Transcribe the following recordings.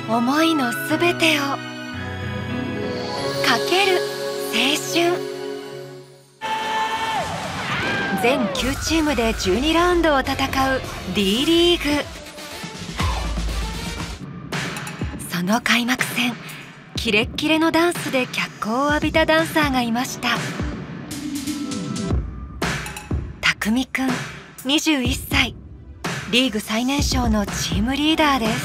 思いのすべてをかける青春。全9チームで12ラウンドを戦う D リーグ。その開幕戦、キレッキレのダンスで脚光を浴びたダンサーがいました。たくみくん21歳、リーグ最年少のチームリーダーです。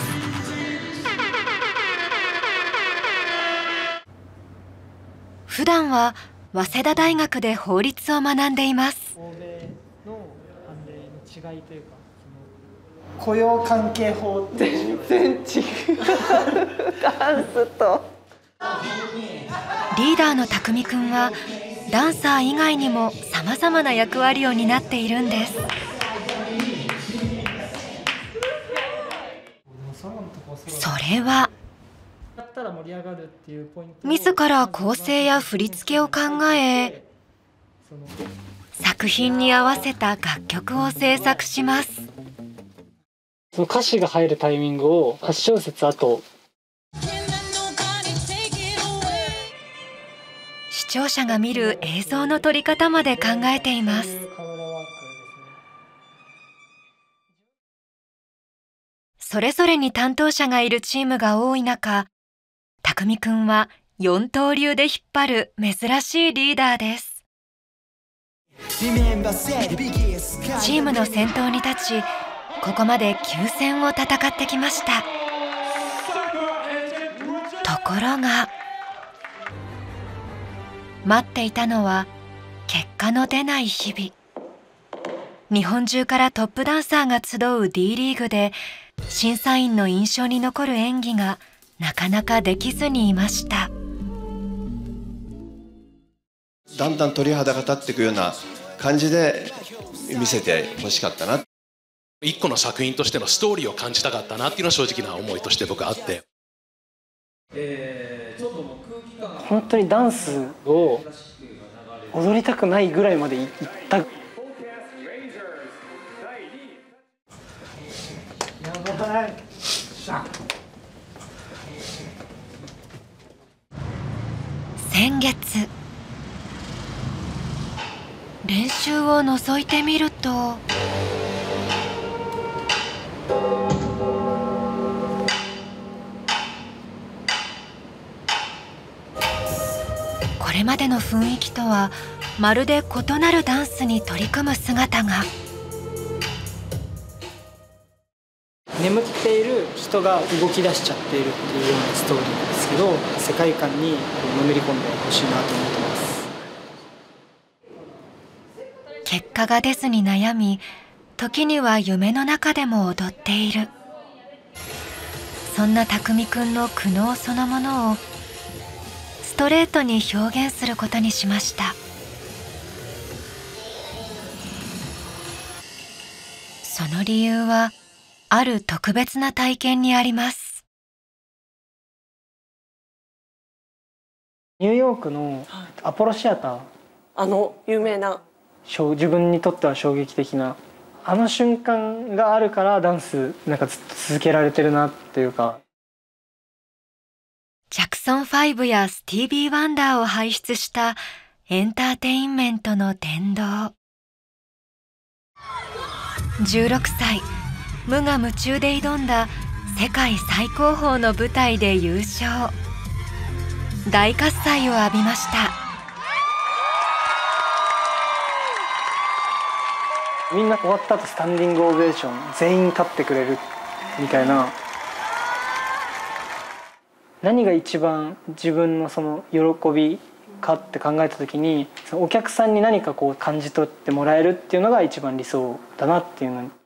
普段は早稲田大学で法律を学んでいます。 欧米の判例の違いというか、雇用関係法って全然違うダンスと。 リーダーのたくみくんはダンサー以外にもさまざまな役割を担っているんです。それは自ら構成や振り付けを考え、作品に合わせた楽曲を制作します。 その歌詞が入るタイミングを8小節後、 視聴者が見る映像の撮り方まで考えています。それぞれに担当者がいるチームが多い中、たくみくんは4刀流で引っ張る珍しいリーダーです。チームの先頭に立ち、ここまで9戦を戦ってきました。ところが待っていたのは結果の出ない日々。日本中からトップダンサーが集う D リーグで審査員の印象に残る演技がなかなかできずにいました。 だんだん鳥肌が立っていくような感じで見せてほしかったな。 一個の作品としてのストーリーを感じたかったなっていうのは正直な思いとして僕はあって、 本当にダンスを踊りたくないぐらいまでいった。やばい。 先月、練習を覗いてみるとこれまでの雰囲気とはまるで異なるダンスに取り組む姿が。 眠っている人が動き出しちゃっているっていうようなストーリーなんですけど、世界観にのめり込んでほしいなと思ってます。 結果が出ずに悩み、時には夢の中でも踊っている。そんなたくみくんの苦悩そのものをストレートに表現することにしました。その理由はある特別な体験にあります。 ニューヨークのアポロシアター、 有名な、 自分にとっては衝撃的な瞬間があるからダンスなんかずっと続けられてるなっていうか。 ジャクソン5やスティービー・ワンダーを輩出したエンターテインメントの殿堂。16歳、無我夢中で挑んだ世界最高峰の舞台で優勝。大喝采を浴びました。 みんな終わった後スタンディングオベーション、全員立ってくれるみたいな。何が一番自分のその喜びかって考えた時に、そのお客さんに何かこう感じ取ってもらえるっていうのが一番理想だなっていうのに。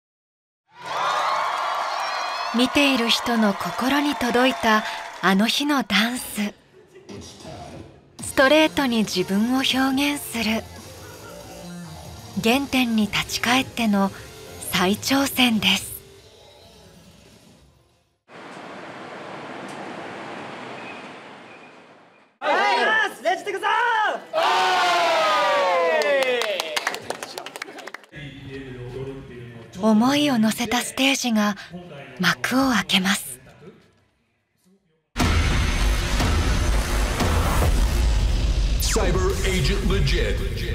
見ている人の心に届いたあの日のダンス。ストレートに自分を表現する。原点に立ち返っての再挑戦です。思いを乗せたステージが幕を開けます。 Cyber Agent Legit.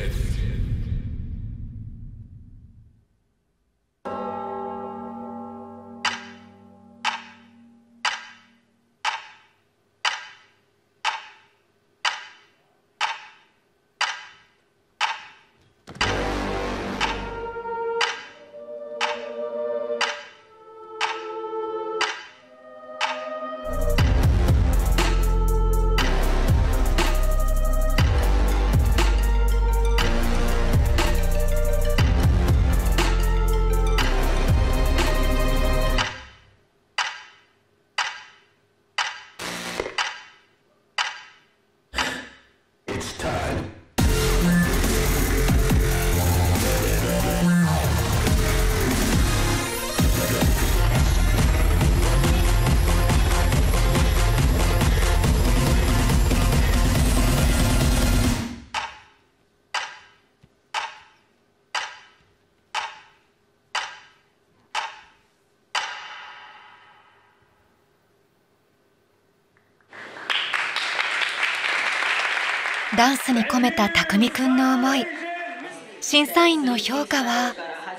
ダンスに込めた匠くんの思い、審査員の評価は。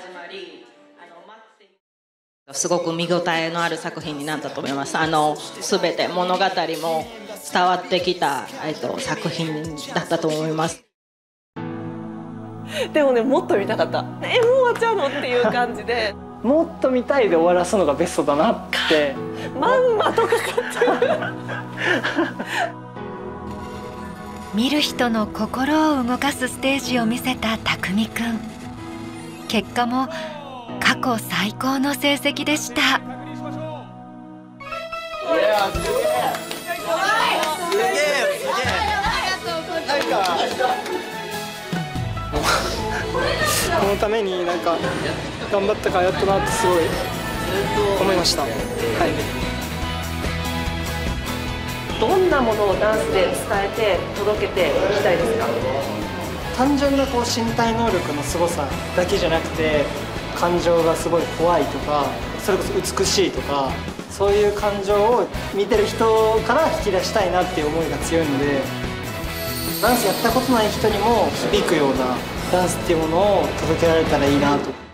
すごく見応えのある作品になったと思います。全て物語も伝わってきた、作品だったと思います。 でもね、もっと見たかった。もう終わっちゃうのっていう感じでもっと見たいで終わらすのがベストだなってまんまとかかってる見る人の心を動かすステージを見せた匠くん。結果も過去最高の成績でした。 このためになんか頑張ったからやったなってすごい思いました。はい。 どんなものをダンスで伝えて届けていきたいですか？ 単純なこう身体能力のすごさだけじゃなくて、感情がすごい怖いとか、それこそ美しいとか、そういう感情を見てる人から引き出したいなっていう思いが強いので、ダンスやったことない人にも響くようなダンスっていうものを届けられたらいいなと。